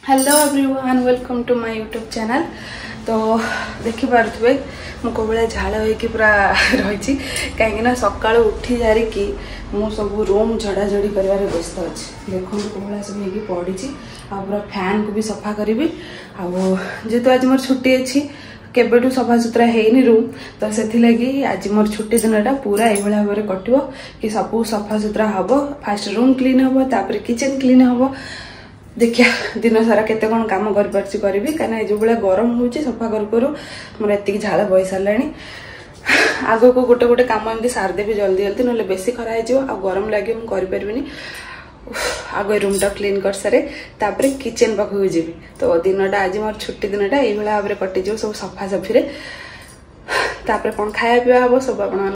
Hello everyone welcome to my YouTube channel. तो देखि पारे मु कौन झाड़ हो पूरा रही कहीं सका उठी जारिकी मु सब रूम झड़ाझड़ी कर व्यस्त अच्छी देखो कौन सब हो पड़ी पूरा फैन को भी सफा करी जेहेतु आज मोर छुट्टी अच्छी केबेठू सफा सुतरा है रूम तो से आज मोर छुट्टी दिनटा पूरा यह भाव में कटो कि सब सफा सुतरा हम फास्ट रूम क्लीन हम तापर किचन क्लीन हम देखिया दिन सारा केते कौन काम करी कहीं जो भाई गरम हो सफा करूँ मोर एति झाड़ बही सारे आग को गोटे गोटे कम एमती सारदेवी जल्दी जल्दी ना बेसी खरा हो गरम लगे मुझे करें आग रूम टा क्लीन कर सारे तापर किचन पाखक जी तो दिनटा आज मोर छुट्टी दिनटा यही भाव में कटिज सब सफा सफी तापर कौन खाया पीवा हम सब आप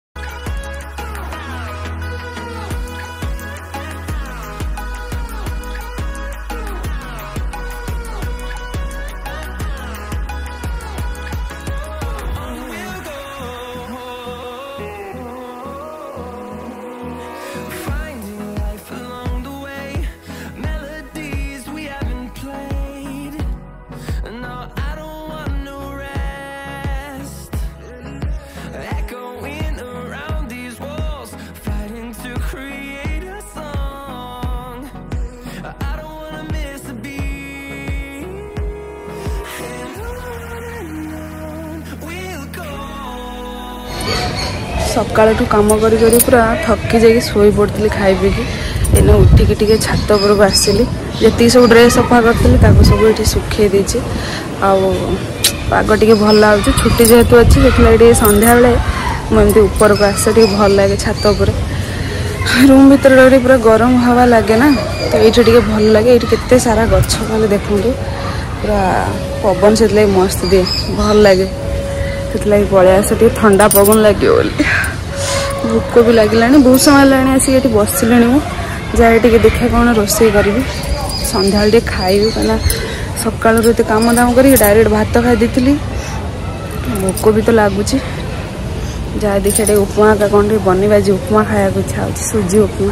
सका कम कर पूरा थकी जाकि शोई पड़ी खाई पीकि एने उठिकी टे छात उपरक आसली जी सब ड्रेस सफा करी सब ये सुखे देती पाग टे भल लगे छुट्टी जेहेतु अच्छी से संध्या बेले मुझे ऊपर को आसे टे भल लगे छात उपर रूम भर पूरा गरम हवा लगे ना तो ये भल लगे ये केते सारा गछ खाली देखु पूरा पवन से मस्त दिए भल लगे से पलि आस ठंडा पवन लगे भोक भी लगे बहुत समय लाने आसिक बसले जाए देखा कौन रोषे करी संध्या टे खाइबी कहीं सका कम दाम कर डायरेक्ट भात खाई थी भोक भी तो लगुच जाए देखिए उपमा का कौन बनवा आज उपमा खाया इच्छा हो सुजी उपमा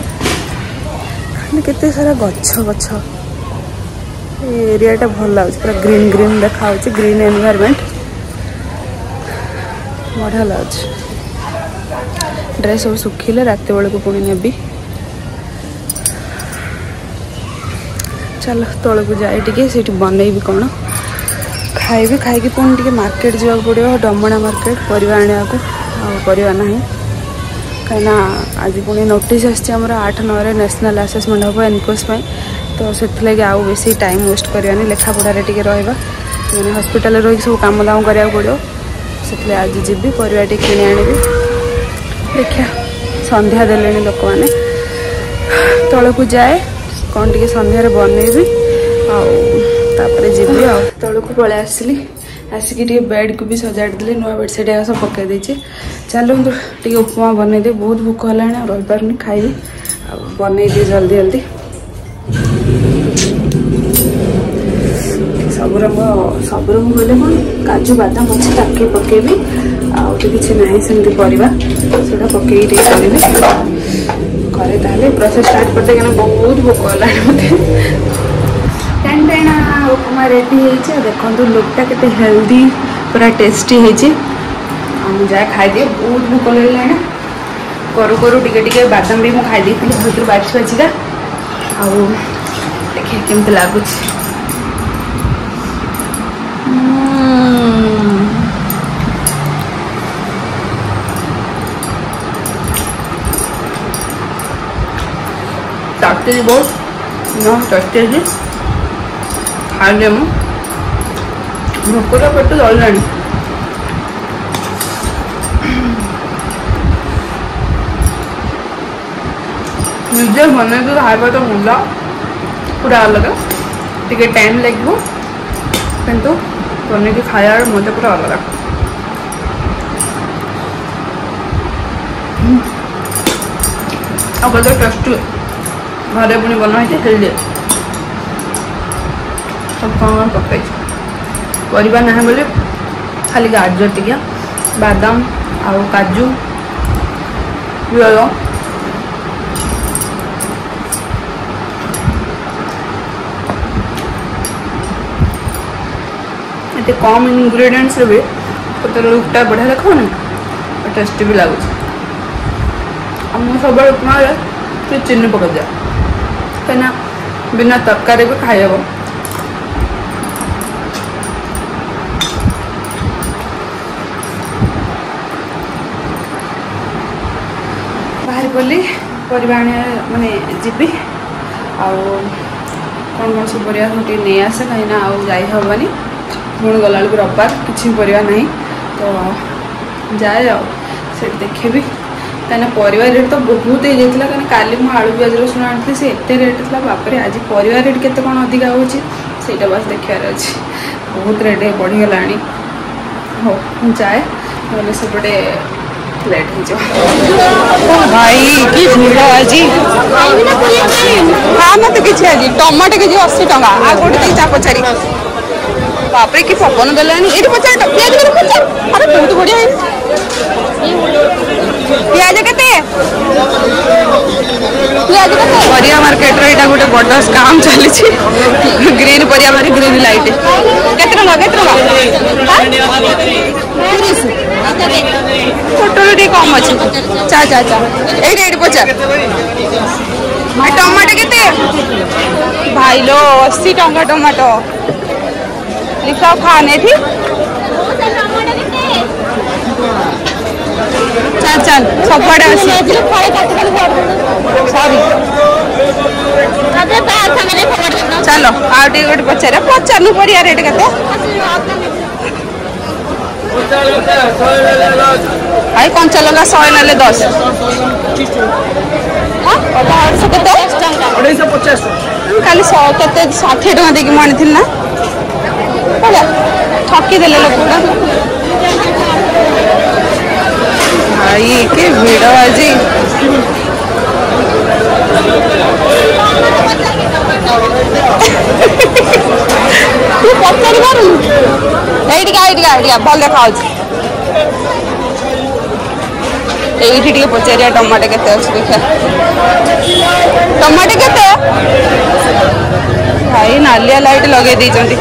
केते सारा गछ गछ एरिया भल लगे पूरा ग्रीन ग्रीन देखा ग्रीन एनवायरनमेंट बढ़िया लगे ड्रेस सब सुखिले रात बेल को पुणी नेबी चलो तौल को जाए टे बनईबी कौन खाइबी खाई पुणी टे मार्केट जावाक पड़ो डमणा मार्केट परिवा आने को परिवा ना कहीं आज पुणी नोटिस आमर 8-9 नेशनल असेसमेंट हम एनकोस तो से आउ बेसी टाइम वेस्ट करवानी लेखा पढ़ारे टे रहा मैंने हॉस्पिटल रही सब कम दाम करा पड़ो से आज जीवी परिवा टे किणी आनी देखिया संध्या देले लोक मैंने तौल को जाए कौन टे संध्यार बनईबी आपर जीवी तौल को पलि आसली आसिक बेड को भी सजाड़ देली नुआ बेडसीट सब पकई देचे चलो टे उपमा बनई दे बहुत भोक है रही पार्नी खाइबी बनई दिए जल्दी जल्दी सब रंग बोले कौन काजू बादाम अच्छे ताके पकेबी किसी ना सेमती परिवा से पकई करी करे ताले प्रोसेस स्टार्ट करते क्या बहुत भोक है मत टेना उपमा रेडी है देखो लुकटा के हेल्दी पूरा टेस्टी है जाए खाई बहुत भोक लगे करू करू टे बादाम भी मुझे खाई भर बाछी बाछिका देखिए केमती लगुच टेस्टी बहुत टेस्टी है खाइले भोकटा पेट जल्ला निजे बन खावा तो मजा पूरा अलग टे टाइम लगे किंतु बन खाया मजा पूरा अलग अब टेस्टी घरे पुणी बनाई हेल्दी सब कौन पकई परिवा ना बोले खाली गाजर टिकिया बादाम आउ काजू ये कम इंग्रेडिएंट्स भी तो लुकटा बढ़िया देखा टेस्टी भी लगुच सब उपमा तो चीनी पकड़ दिया कहीं बिना तरकारी भी खाई हम बाहर पड़ी परिवा माने जीवी कौन कौन सब परिया नहीं आसे कहीं जाहबनी पुणी गला रविवार किसी परिवा नहीं तो जाए से देखेबी कहीं परिवा रेट तो बहुत हो जाता कहीं काली मुझे आलू प्याज रसुण आनी से एत रेट था बापरे आज परिवा रेट केते कौन अधिका होटा बस देखार अच्छी बहुत रेट बढ़ीगला हो जाए ना सेपटे लेट हो भाई कि भीड़ आज हाँ मत कि आज टमाटो के 80 टंका आ गोटे चा पचारि बापरे कि पवन देलानी ये पचार प्याज अरे बहुत बढ़िया प्याज केते परिया मार्केट रे एटा गोटे बड़ काम चली ग्रीन परिया मारी ग्रीन लाइट टोटल टी कम अच्छे चा चा चा ये पचार टमाटो केते भाई लो 80 टंका टमाटो लिखा खाने थी चल चल सबड़े सॉरी चलो आउटे गोटे पचारे पचारू परिया रेट केते आई कंचा लगा 100 ना 10 खाली 100 के 60 टका देकी मैं आनी ना ठकी देले लोक भाई के भीड़ आज तू पचारि पारू भल देखा ये पचारिया टमाटो केते अच्छे देखा टमाटो केते भाई नालिया लाइट लगे दी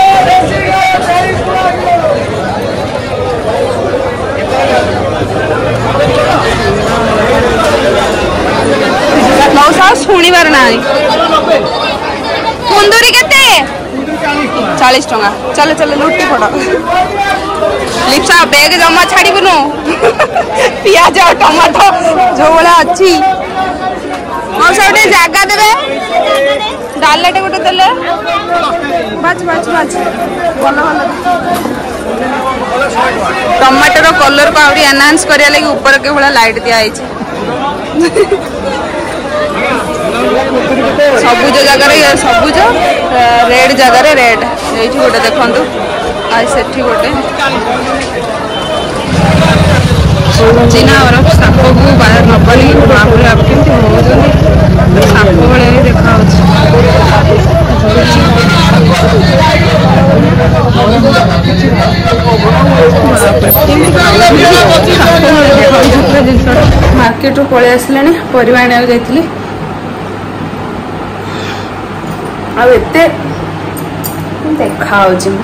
मौसा शुणिबार ना कुंदूरी केते 40 टंका चलो चलो लुटी पड़ लिप्सा बैग जमा छाड़बुनु पियाज और टमाटो जो भाया अच्छी मौसा गोटे जगह देवे डालटे गोटे देले बाच बाच बाच भल भल टमाटर कलर को आउरी एनहांस करिया लगी ऊपर के भला लाइट दिया सबुज जगह सबुज रेड जगह रेड ये गोटे देखु आज से गोटे चिना और साप को बाहर नपली बाबूरे आप साप भाई देखा मार्केट रू पलि आसला परिवा आने जाइली आते देखा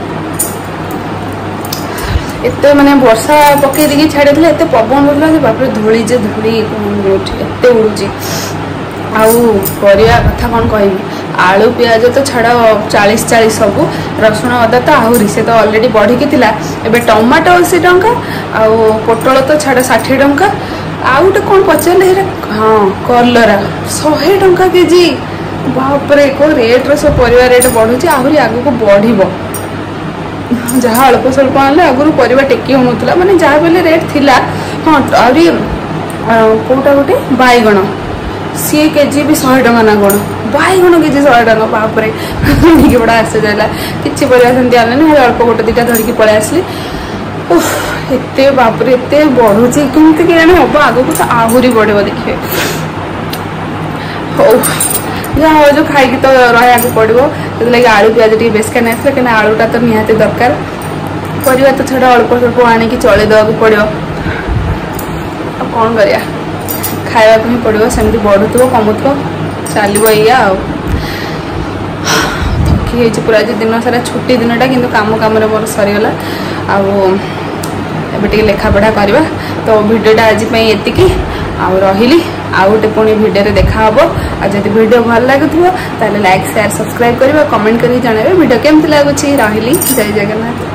एत माने वर्षा पकई देकी छाड़ी एत पवन बोला बाप धूली जे धूली एत उड़ूची आरिया कथा कौन कह आलू पियाज तो छाड़ 40 सब रसुण अदा तो आहरी से तो ऑलरेडी बढ़ी थिला एबे टमाटो 80 टंका आउ पोटल तो छाड़ 60 टंका आउ गोटे कौन पचारे हाँ कलरा 100 टंका केजी बापरे को रेट सब परिवा रेट बढ़ुची आहरी आगु को बढ़ जहाँ अल्प स्वल्प आने आगुरी परिवा टेकी होना माने जहाँ बेले रेट थिला हाँ आहरी कौटा गोटे बैगण सी केजी भी 100 टंका ना कौन बैगण केजी 100 टंका बापरे नहीं बड़ा आसे जाइला किसी परिवा सेमती आने अल्प गोटे दुटा धरिकी पलि आसली एत बापरे एत बढ़ुची केमती के हम आगू तो आहरी बढ़ देखिए हो जहाँ जो खाई तो रहा पड़ो लगे आलू प्याज टी बेस खाने आसला कहीं आलूटा तो निहाती दरकार परिवा तो छड़ा अल्प स्वल्प आनिकी चल देवा पड़ो कौन करिया खावा ही पड़ो सेमती बढ़ुव कमुव चलो या थकी होती पूरा आज दिन सारा छुट्टी दिनटा कि काम कम मोर सरीगला आए लेखापढ़ा करवा। तो भिडियोटा आज एतिकी रही आउ गोटे पुणी भिडियो देखा हे। आदि भिडियो भल लगुव ताले लाइक शेयर सब्सक्राइब करवा कमेंट कर जन भिडियो केमती लगुच। रही जय जगन्नाथ।